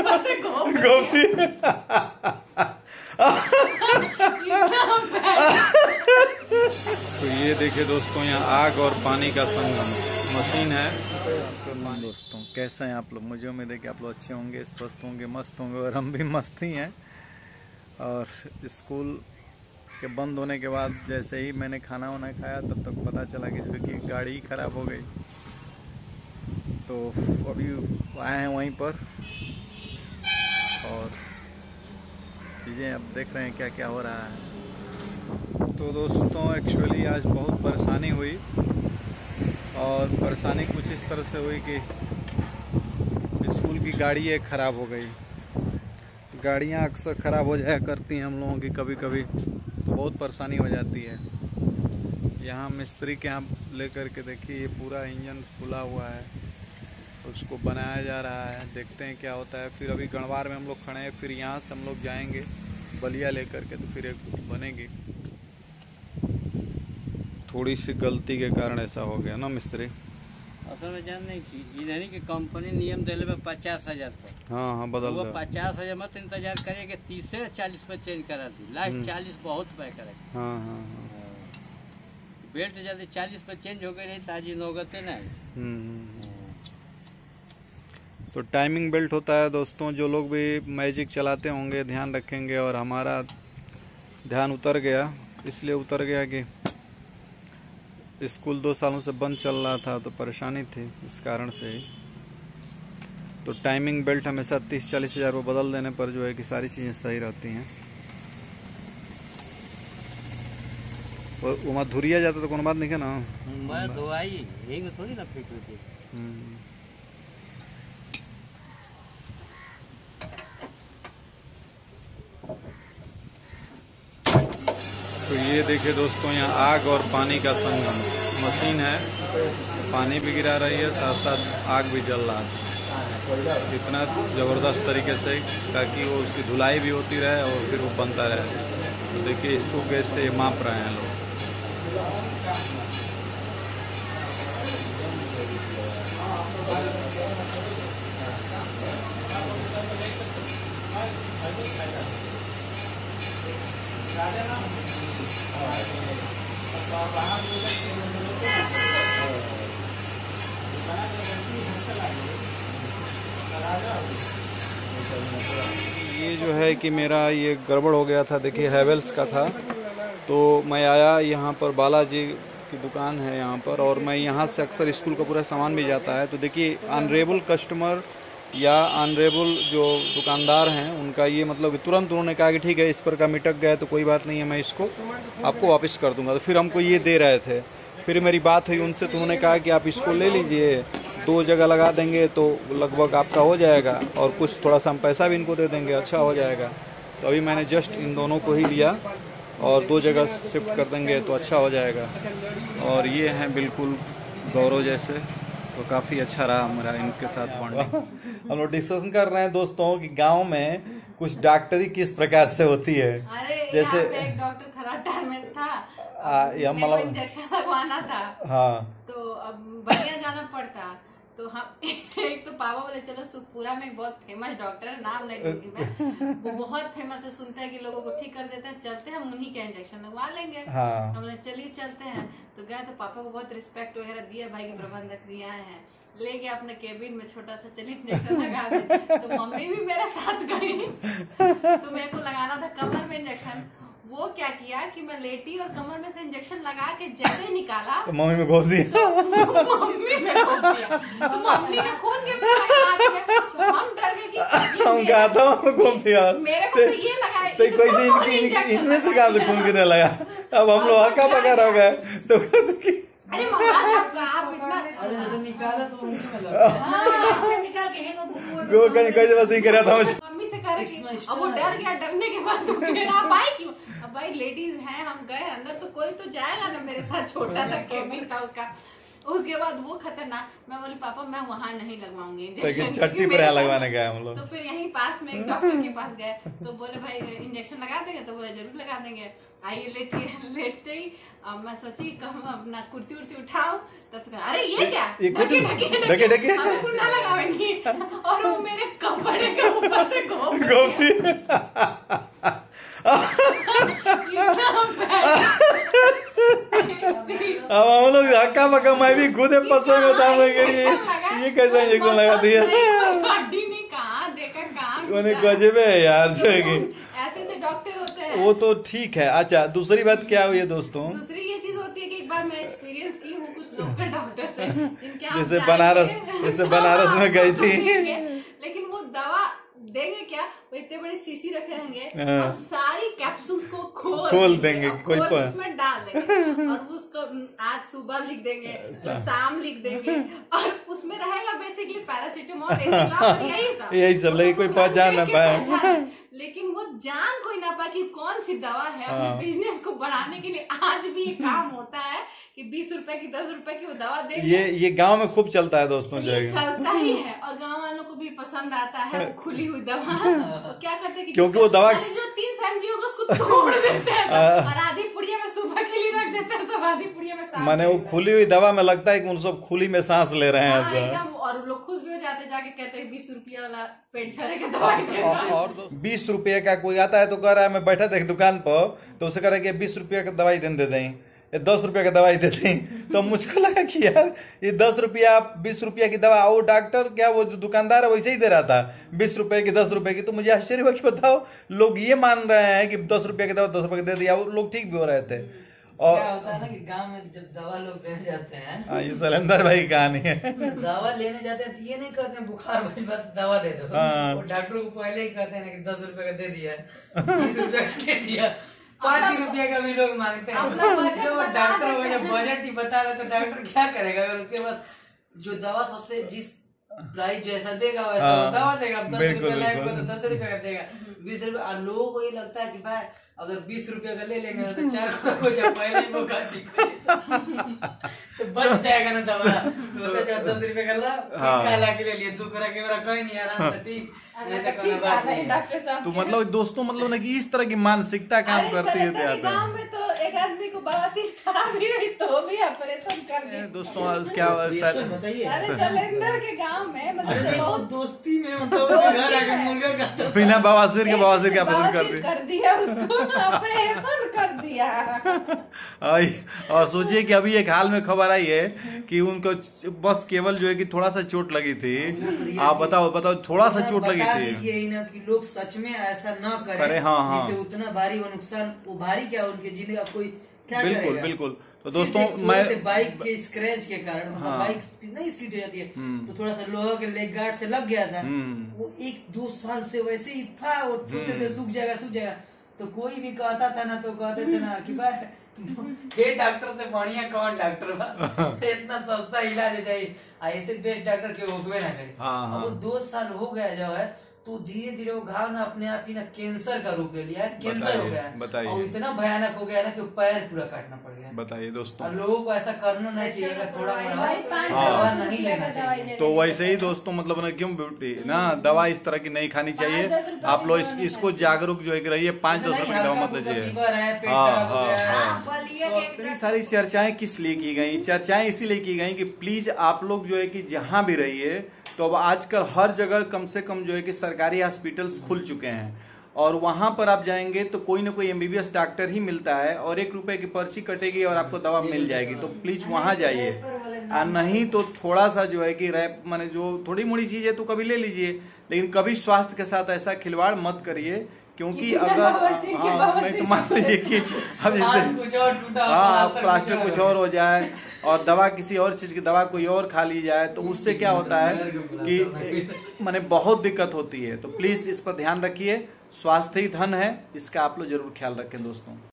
गोभी। तो ये देखिए दोस्तों, यहाँ आग और पानी का संगम मशीन है। दोस्तों कैसे हैं आप लोग? मुझे उम्मीद है कि आप लोग अच्छे होंगे, स्वस्थ होंगे, मस्त होंगे, और हम भी मस्त ही हैं। और स्कूल के बंद होने के बाद जैसे ही मैंने खाना वाना खाया तब तक पता चला कि गाड़ी खराब हो गई। तो अभी आए हैं वहीं पर और चीज़ें अब देख रहे हैं क्या क्या हो रहा है। तो दोस्तों एक्चुअली आज बहुत परेशानी हुई, और परेशानी कुछ इस तरह से हुई कि स्कूल की गाड़ी एक ख़राब हो गई। गाड़ियाँ अक्सर ख़राब हो जाया करती हैं हम लोगों की, कभी कभी तो बहुत परेशानी हो जाती है। यहाँ मिस्त्री के यहाँ लेकर के देखिए, ये पूरा इंजन खुला हुआ है, उसको बनाया जा रहा है। देखते हैं क्या होता है। फिर अभी गणवार में हम लोग खड़े हैं, फिर यहाँ से हम लोग जाएंगे बलिया लेकर के, तो फिर एक बनेगी। थोड़ी सी गलती के कारण ऐसा हो गया ना मिस्त्री। असल में जानने की इधर की कंपनी नियम दिले में 50,000 पर। हाँ बदल वो 50,000 मत इंतजार करेगा, 30 से 40 पर चेंज करा दी। लास्ट 40 बहुत पे करेगा। हाँ। बेल्ट जल्दी 40 पर चेंज हो गई रही ताजी नौगते ना। तो टाइमिंग बेल्ट होता है दोस्तों। जो लोग भी मैजिक चलाते होंगे ध्यान रखेंगे। और हमारा ध्यान उतर गया, इसलिए उतर गया कि स्कूल 2 सालों से बंद चल रहा था, तो परेशानी थी इस कारण से ही। तो टाइमिंग बेल्ट हमेशा 30-40 हज़ार रुपये बदल देने पर जो है कि सारी चीज़ें सही रहती हैं। और वहाँ धुरिया जाता तो कोनो बात नहीं है ना। मैं धोआई यही थोड़ी ना फिट होती। तो ये देखिए दोस्तों, यहाँ आग और पानी का संगम मशीन है। पानी भी गिरा रही है, साथ साथ आग भी जल रहा है। इतना ज़बरदस्त तरीके से ताकि वो उसकी धुलाई भी होती रहे और फिर वो बनता रहे। तो देखिए इसको गैस से माप रहे हैं लोग। ये जो है कि मेरा ये गड़बड़ हो गया था। देखिए हैवेल्स का था, तो मैं आया यहाँ पर, बालाजी की दुकान है यहाँ पर, और मैं यहाँ से अक्सर स्कूल का पूरा सामान भी जाता है। तो देखिए अनरेबल कस्टमर या अनरेबल जो दुकानदार हैं उनका ये मतलब तुरंत उन्होंने कहा कि ठीक है, इस पर का मिटक गया तो कोई बात नहीं है, मैं इसको आपको वापस कर दूंगा। तो फिर हमको ये दे रहे थे। फिर मेरी बात हुई उनसे, तो उन्होंने कहा कि आप इसको ले लीजिए, 2 जगह लगा देंगे तो लगभग आपका हो जाएगा, और कुछ थोड़ा सा हम पैसा भी इनको दे देंगे, अच्छा हो जाएगा। तो अभी मैंने जस्ट इन दोनों को ही लिया, और 2 जगह शिफ्ट कर देंगे तो अच्छा हो जाएगा। और ये हैं बिल्कुल गौरव जैसे, तो काफ़ी अच्छा रहा हमारा इनके साथ बॉन्डिंग। हम लोग डिस्कशन कर रहे हैं दोस्तों कि गांव में कुछ डॉक्टरी किस प्रकार से होती है। जैसे एक डॉक्टर खराटा में था, मतलब इंजेक्शन लगवाना था। हाँ, तो अब बलिया जाना पड़ता। तो हम एक तो पापा बोले चलो सुखपुरा में बहुत फेमस डॉक्टर है, नाम नहीं लूंगी मैं, वो बहुत फेमस है, सुनते हैं कि लोगों को ठीक कर देते हैं, चलते हैं हम उन्हीं के इंजेक्शन लगवा लेंगे। हाँ। हमने चलिए चलते हैं। तो गए तो पापा को बहुत रिस्पेक्ट वगैरह दिया, भाई के प्रबंधक जी आए हैं, ले गया अपने केबिन में छोटा सा, चलिए इंजेक्शन लगा दे। तो मम्मी भी मेरे साथ गई। तो मेरे को लगाना था कमर में इंजेक्शन। वो क्या किया कि मैं लेटी और कमर में से इंजेक्शन लगा के जैसे ही निकाला तो मम्मी में घोस दिया। मम्मी में घोस दिया। तो मम्मी ने खून के तो हम डर गए कि हम कहा था घूम दिया मेरे को तो ये लगा, तो कोई इनमें से कहाँ से खून गिरने लगा। अब हम लोग हल्का पकड़ हो गए। तो अरे आप इतना निकाला तो कैसे बस नहीं कर रहा था। मम्मी से कह रही, अब वो डर गया, डरने के बाद आप आई क्यों? अब भाई लेडीज हैं, हम गए अंदर तो कोई तो जाएगा ना मेरे साथ, छोटा सा केबिन था उसका। उसके बाद वो खतरनाक, मैं बोली पापा मैं वहाँ नहीं लगवाऊंगी इंजेक्शन, छट्टी पर लगवाने गए हम लोग। तो फिर यहीं पास में एक डॉक्टर के पास गए, तो बोले भाई इंजेक्शन लगा देंगे? तो बोले जरूर लगा देंगे, आइए लेटते ही मैं सोची कम अपना कुर्ती उर्ती उठाओ, तब अरे ये क्या ढके ढके ना लगावेंगी, और वो मेरे कपड़े के ऊपर गोभी अब हम लोग हक्का बक्का, मैं भी खुद पसंद होता हूँ ये कैसा इंजेक्शन लगा दिया। गजब है यार जो ऐसे डॉक्टर होते हैं। वो तो ठीक है। अच्छा, दूसरी बात क्या हुई है दोस्तों? दूसरी ये चीज होती है कि एक बार मैं एक्सपीरियंस की हूँ कुछ लोकल डॉक्टर से, जैसे बनारस में गई थी, लेकिन वो दवा देंगे क्या, वो इतने बड़े शीशी रखे रहेंगे और सारी कैप्सूल्स को खोल देंगे, कोई उसमें डाल देंगे और उसको आज सुबह लिख देंगे, शाम लिख देंगे और उसमें रहेगा बेसिकली पैरासीटामोल, यही सब लगे, कोई पहचान ना पाए। लेकिन वो जान कोई ना पाए कि कौन सी दवा है। अपने बिजनेस को बढ़ाने के लिए आज भी ये काम होता है कि 20 रुपए की 10 रुपए की वो दवा देंगे। ये गांव में खूब चलता है दोस्तों, चलता ही है और गांव वालों को भी पसंद आता है वो खुली हुई दवा। तो क्या करते हैं कि क्योंकि वो दवा जो 300 mg होगा उसको तोड़ देते हैं और आधी पुड़िया में सुबह के लिए रख देते हैं, सब आधी पुड़िया में शाम। माने वो खुली हुई दवा में लगता है कि उन सब खुली में सांस ले रहे हैं और लोग खुश भी हो जाते, जाके कहते हैं 20 रुपया वाला पेट झरे का दवाई। और 20 रुपये का कोई आता है तो कह रहा है, मैं बैठा था एक दुकान पर तो उसे कह रहा है कि 20 रुपया का दवाई दे दें, 10 रुपया का दवाई देते हैं। तो मुझको लगा कि यार ये 10 रुपया 20 रुपया की दवा, वो डॉक्टर क्या वो जो दुकानदार है वैसे ही दे रहा था 20 रुपए की 10 रुपए की। तो मुझे आश्चर्य हुआ कि बताओ लोग ये मान रहे हैं कि 10 रुपया की दवा 10 रुपए की दे दिया, वो लोग ठीक भी हो रहे थे। और क्या होता है ना कि गांव में जब दवा लोग देने जाते हैं, ये सलेंदर भाई की कहानी है, दवा लेने जाते हैं तो ये नहीं कहते हैं बुखार भाई बस दवा दे दो, वो डॉक्टर को पहले ही कहते हैं कि 10 रुपए का दे दिया, 20 रुपए का दे दिया, 5 रुपया का भी लोग मांगते हैं। जो डॉक्टर हो जब बजट ही बता रहे तो डॉक्टर क्या करेगा? अगर उसके बाद जो दवा सबसे जिस प्राइस जैसा देगा वैसा दवा देगा। 10 रुपया लाएगा तो 10 रुपया का देगा, 20 रुपया। और लोगों को ये लगता है कि भाई अगर 20 रुपया का ले लेंगे तो 4 हो जाए, पहले ही वो तो बच जाएगा ना दवा। तो 10 रुपया का ला के ले लिए, 2 करा के कहीं नहीं आराम से ठीक। डॉक्टर साहब तो मतलब दोस्तों मतलब ना कि इस तरह की मानसिकता काम करती है। गाँव में तो एक आदमी को बवासीर था भी रही तो भी ऑपरेशन कर दिया दोस्तों। क्या बताइए सलेंदर के गाँव में मतलब बहुत दोस्ती में मतलब घर आके मुर्गा का बिना बवासीर के बवासीर का ऑपरेशन कर दिया, उसको ऑपरेशन कर दिया। और सोचिए कि अभी एक हाल में खबर आई है कि उनको बस केवल जो है कि थोड़ा सा चोट लगी थी। आप बताओ थोड़ा सा चोट लगी थी। यही ना कि लोग सच में ऐसा न करें। हाँ। जिससे उतना भारी वो नुकसान, वो भारी क्या उनके जिंदगी अब कोई क्या बिल्कुल बिल्कुल। तो दोस्तों मैं बाइक के स्क्रैच के कारण मतलब बाइक कितना स्पीड हो जाती है तो थोड़ा सा लोहा के लेग गार्ड से लग गया था। वो 1-2 साल से वैसे ही था, वो सोचते थे सूख जाएगा। तो कोई भी कहता था ना तो कहते थे ना कि भाई ये डॉक्टर से बढ़िया कौन डॉक्टर बा, इतना सस्ता इलाज है जाए, ऐसे बेस्ट डॉक्टर के होवे ना करे। अब वो 2 साल हो गया जो है तो धीरे धीरे वो घाव ना अपने आप ही ना कैंसर का रूप ले लिया है, कैंसर हो गया और इतना भयानक हो गया ना कि पैर पूरा काटना पड़ गया। बताइए दोस्तों, और लोगों को ऐसा करना नहीं चाहिए, थोड़ा दवा नहीं लेना चाहिए। तो वैसे ही दोस्तों मतलब ना क्यों ब्यूटी ना दवा इस तरह की नहीं खानी चाहिए। आप लोग इसको जागरूक जो है रहिए। 5-10 रुपए की दवा मत लीजिए। इतनी सारी चर्चाएं किस लिए की गई? चर्चाएं इसीलिए की गई कि प्लीज आप लोग जो है कि जहां भी रहिए तो अब आजकल हर जगह कम से कम जो है कि सरकारी हॉस्पिटल्स खुल चुके हैं और वहां पर आप जाएंगे तो कोई ना कोई MBBS डॉक्टर ही मिलता है और 1 रुपए की पर्ची कटेगी और आपको दवा मिल जाएगी। तो प्लीज वहां जाइए, नहीं तो थोड़ा सा जो है कि रैप माने जो थोड़ी मोड़ी चीज है तो कभी ले लीजिए, लेकिन कभी स्वास्थ्य के साथ ऐसा खिलवाड़ मत करिए। क्योंकि अगर नहीं तो मान लीजिए कि अब जैसे प्लास्टर कुछ और हो जाए और दवा किसी और चीज की दवा कोई और खा ली जाए तो उससे क्या होता है कि माने बहुत दिक्कत होती है। तो प्लीज इस पर ध्यान रखिए। स्वास्थ्य ही धन है, इसका आप लोग जरूर ख्याल रखें दोस्तों।